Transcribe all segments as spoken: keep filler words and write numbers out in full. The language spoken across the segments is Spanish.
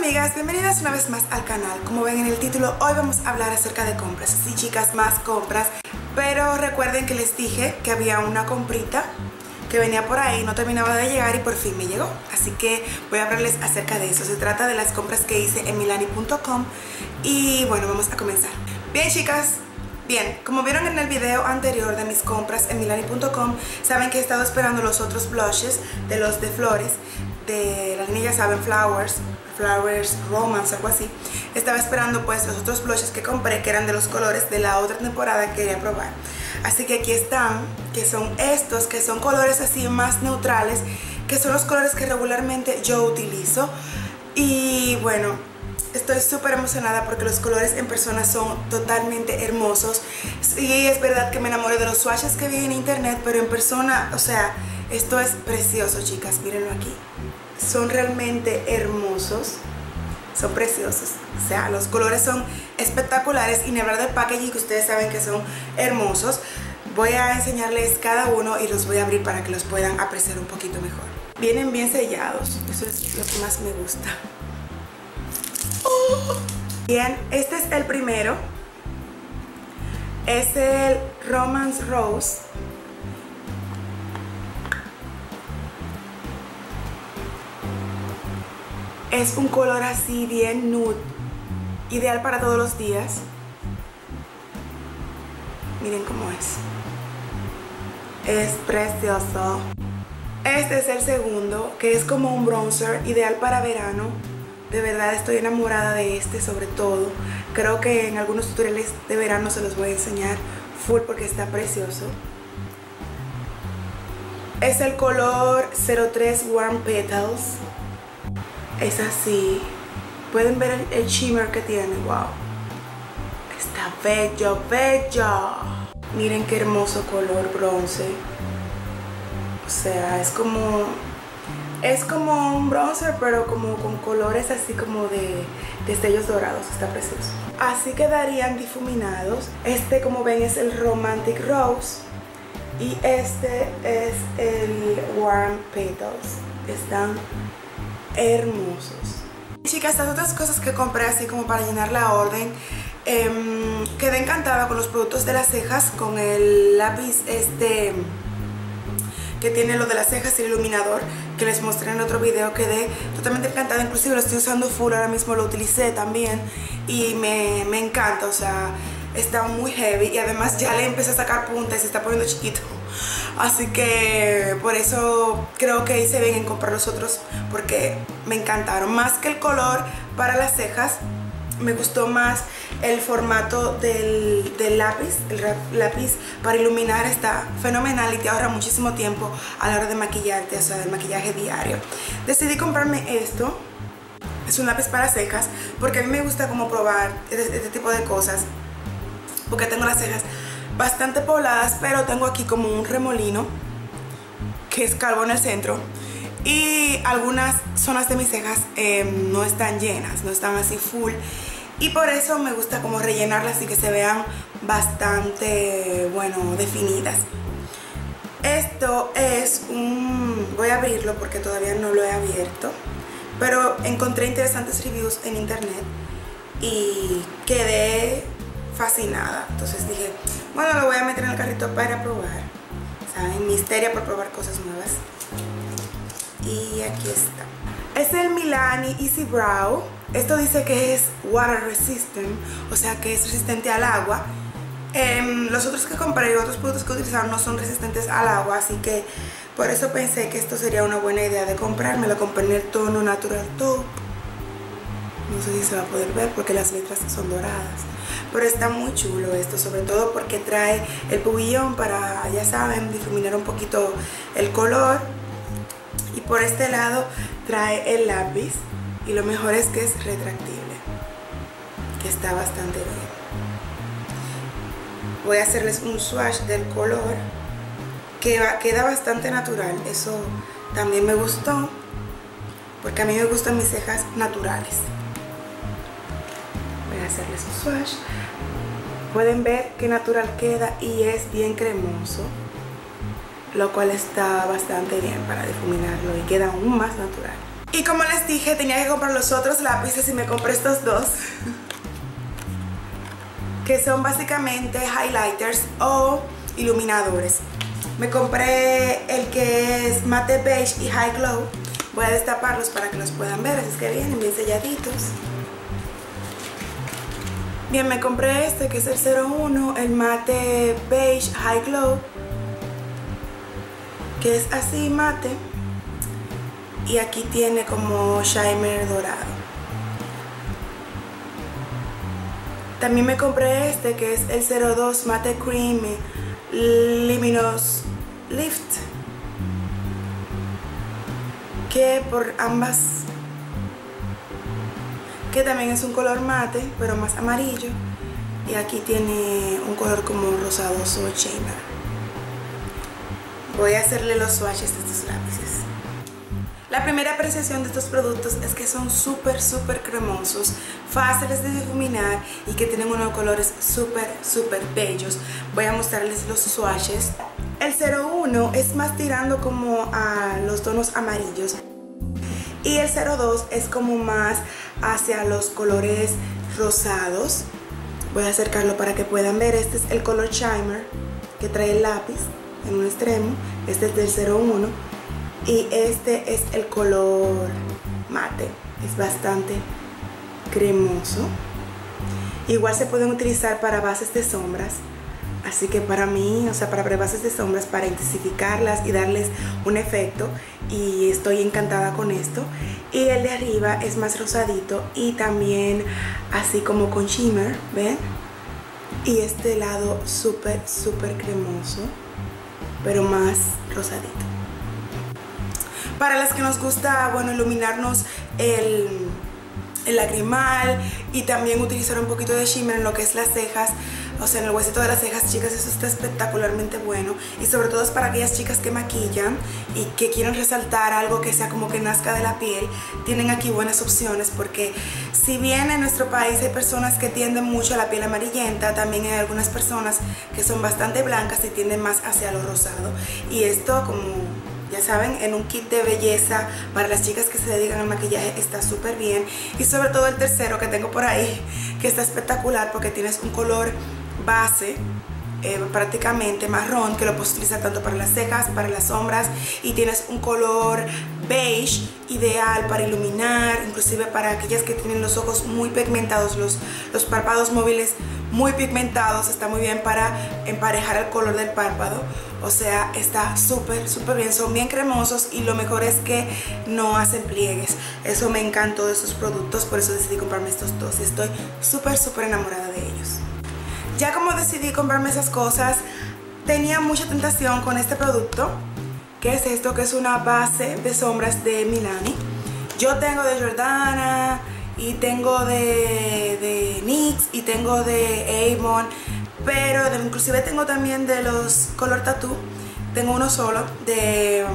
amigas, bienvenidas una vez más al canal. Como ven en el título, hoy vamos a hablar acerca de compras. Sí, chicas, más compras. Pero recuerden que les dije que había una comprita que venía por ahí, no terminaba de llegar y por fin me llegó. Así que voy a hablarles acerca de eso. Se trata de las compras que hice en milani punto com. Y bueno, vamos a comenzar. Bien, chicas. Bien, como vieron en el video anterior de mis compras en milani punto com, saben que he estado esperando los otros blushes de los de flores, de la línea, ya saben, Flowers, Flowers Romance, algo así. Estaba esperando pues los otros blushes que compré, que eran de los colores de la otra temporada que quería probar. Así que aquí están, que son estos, que son colores así más neutrales, que son los colores que regularmente yo utilizo. Y bueno, estoy súper emocionada porque los colores en persona son totalmente hermosos. Sí, es verdad que me enamoré de los swatches que vi en internet, pero en persona, o sea, esto es precioso, chicas. Mírenlo aquí. Son realmente hermosos. Son preciosos. O sea, los colores son espectaculares. Y ni hablar del packaging, que ustedes saben que son hermosos. Voy a enseñarles cada uno y los voy a abrir para que los puedan apreciar un poquito mejor. Vienen bien sellados. Eso es lo que más me gusta. Bien, este es el primero. Es el Romance Rose. Es un color así bien nude, ideal para todos los días. Miren cómo es. Es precioso. Este es el segundo, que es como un bronzer, ideal para verano. De verdad estoy enamorada de este, sobre todo. Creo que en algunos tutoriales de verano se los voy a enseñar full porque está precioso. Es el color cero tres Warm Petals. Es así. Pueden ver el, el shimmer que tiene. Wow. Está bello, bello. Miren qué hermoso color bronce. O sea, es como... Es como un bronzer, pero como con colores así como de destellos dorados. Está precioso. Así quedarían difuminados. Este, como ven, es el Romantic Rose. Y este es el Warm Petals. Están hermosos. Chicas, estas otras cosas que compré así como para llenar la orden. Eh, quedé encantada con los productos de las cejas. Con el lápiz este... que tiene lo de las cejas y el iluminador que les mostré en otro video. Quedé totalmente encantada, inclusive lo estoy usando full, ahora mismo lo utilicé también y me, me encanta, o sea, está muy heavy y además ya le empecé a sacar punta y se está poniendo chiquito, así que por eso creo que hice bien en comprar los otros porque me encantaron. Más que el color para las cejas, me gustó más el formato del, del lápiz. El lápiz para iluminar está fenomenal y te ahorra muchísimo tiempo a la hora de maquillarte, o sea, del maquillaje diario. Decidí comprarme esto. Es un lápiz para cejas porque a mí me gusta como probar este, este tipo de cosas, porque tengo las cejas bastante pobladas, pero tengo aquí como un remolino que es calvo en el centro. Y algunas zonas de mis cejas eh, no están llenas, no están así full. Y por eso me gusta como rellenarlas y que se vean bastante, bueno, definidas. Esto es un... voy a abrirlo porque todavía no lo he abierto. Pero encontré interesantes reviews en internet y quedé fascinada. Entonces dije, bueno, lo voy a meter en el carrito para probar. ¿Saben? Mi histeria por probar cosas nuevas. Y aquí está. Es el Milani Easy Brow. Esto dice que es water resistant, o sea que es resistente al agua. Eh, los otros que compré y otros productos que utilizaron no son resistentes al agua, así que por eso pensé que esto sería una buena idea de comprar. Me lo compré en el tono Natural Taupe. No sé si se va a poder ver porque las letras son doradas. Pero está muy chulo esto, sobre todo porque trae el pubillón para, ya saben, difuminar un poquito el color. Y por este lado trae el lápiz y lo mejor es que es retractible, que está bastante bien. Voy a hacerles un swatch del color que va, queda bastante natural. Eso también me gustó porque a mí me gustan mis cejas naturales. Voy a hacerles un swatch. Pueden ver qué natural queda y es bien cremoso, lo cual está bastante bien para difuminarlo y queda aún más natural. Y como les dije, tenía que comprar los otros lápices y me compré estos dos que son básicamente highlighters o iluminadores. Me compré el que es Mate Beige y High Glow. Voy a destaparlos para que los puedan ver, así es que vienen bien selladitos. Bien, me compré este que es el cero uno, el Mate Beige High Glow, que es así mate. Y aquí tiene como shimmer dorado. También me compré este que es el cero dos Mate Creamy Luminous Lift, que por ambas, que también es un color mate pero más amarillo, y aquí tiene un color como rosadoso shimmer. Voy a hacerle los swatches de estos lápices. La primera apreciación de estos productos es que son súper súper cremosos, fáciles de difuminar y que tienen unos colores súper súper bellos. Voy a mostrarles los swatches. El cero uno es más tirando como a los tonos amarillos y el cero dos es como más hacia los colores rosados. Voy a acercarlo para que puedan ver. Este es el color shimmer que trae el lápiz en un extremo. Este es del cero uno. Y este es el color mate, es bastante cremoso. Igual se pueden utilizar para bases de sombras, así que para mí, o sea, para bases de sombras, para intensificarlas y darles un efecto, y estoy encantada con esto. Y el de arriba es más rosadito y también así como con shimmer, ¿ven? Y este lado súper, súper cremoso, pero más rosadito. Para las que nos gusta, bueno, iluminarnos el, el lagrimal y también utilizar un poquito de shimmer en lo que es las cejas, o sea, en el huesito de las cejas, chicas, eso está espectacularmente bueno. Y sobre todo es para aquellas chicas que maquillan y que quieren resaltar algo que sea como que nazca de la piel. Tienen aquí buenas opciones, porque si bien en nuestro país hay personas que tienden mucho a la piel amarillenta, también hay algunas personas que son bastante blancas y tienden más hacia lo rosado. Y esto, como ya saben, en un kit de belleza para las chicas que se dedican al maquillaje está súper bien. Y sobre todo el tercero que tengo por ahí, que está espectacular porque tienes un color base eh, prácticamente marrón, que lo puedes utilizar tanto para las cejas, para las sombras, y tienes un color beige ideal para iluminar, inclusive para aquellas que tienen los ojos muy pigmentados, los, los párpados móviles muy pigmentados. Está muy bien para emparejar el color del párpado. O sea, está súper, súper bien. Son bien cremosos y lo mejor es que no hacen pliegues. Eso me encantó de estos productos, por eso decidí comprarme estos dos y estoy súper, súper enamorada de ellos. Ya como decidí comprarme esas cosas, tenía mucha tentación con este producto, que es esto, que es una base de sombras de Milani. Yo tengo de Jordana y tengo de, de NYX y tengo de Avon, pero de, inclusive tengo también de los Color Tattoo. Tengo uno solo de,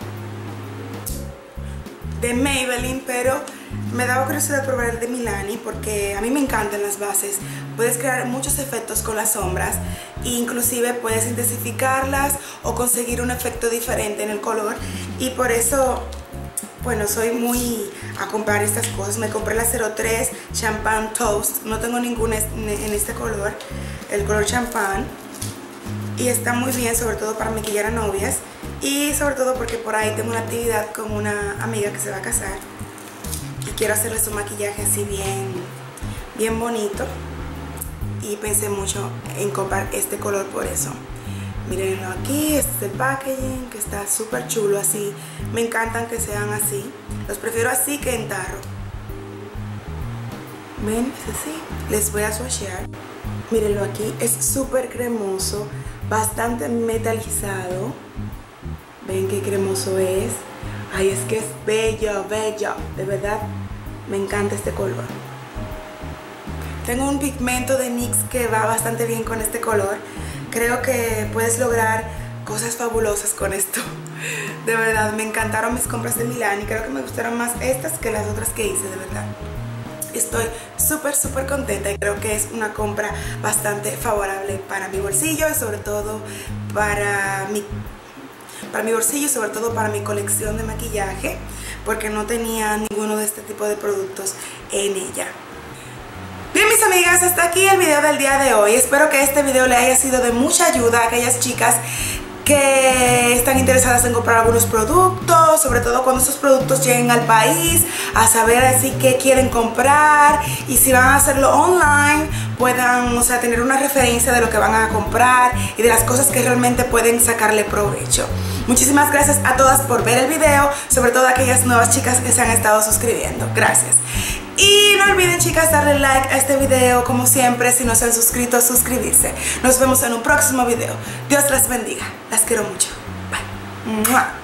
de Maybelline, pero me daba curiosidad probar el de Milani porque a mí me encantan las bases. Puedes crear muchos efectos con las sombras e inclusive puedes intensificarlas o conseguir un efecto diferente en el color, y por eso, bueno, soy muy a comprar estas cosas. Me compré la cero tres Champagne Toast. No tengo ninguna en este color, el color champán, y está muy bien, sobre todo para maquillar a novias, y sobre todo porque por ahí tengo una actividad con una amiga que se va a casar y quiero hacerle su maquillaje así bien, bien bonito, y pensé mucho en comprar este color por eso. Mírenlo aquí, este es el packaging, que está súper chulo así. Me encantan que sean así. Los prefiero así que en tarro. ¿Ven? Es así. Les voy a swatchear. Mírenlo aquí, es súper cremoso, bastante metalizado. ¿Ven qué cremoso es? Ay, es que es bello, bello. De verdad, me encanta este color. Tengo un pigmento de NYX que va bastante bien con este color. Creo que puedes lograr cosas fabulosas con esto. De verdad, me encantaron mis compras de Milani. Creo que me gustaron más estas que las otras que hice, de verdad. Estoy súper, súper contenta y creo que es una compra bastante favorable para mi bolsillo y sobre todo para mi, para mi bolsillo y sobre todo para mi colección de maquillaje. porque no tenía ninguno de este tipo de productos en ella. Bien, mis amigas, hasta aquí el video del día de hoy. Espero que este video le haya sido de mucha ayuda a aquellas chicas que están interesadas en comprar algunos productos, sobre todo cuando esos productos lleguen al país, a saber así qué quieren comprar, y si van a hacerlo online puedan, o sea, tener una referencia de lo que van a comprar y de las cosas que realmente pueden sacarle provecho. Muchísimas gracias a todas por ver el video, sobre todo a aquellas nuevas chicas que se han estado suscribiendo. Gracias. Y no olviden, chicas, darle like a este video, como siempre. Si no se han suscrito, suscribirse. Nos vemos en un próximo video. Dios las bendiga. Las quiero mucho. Bye.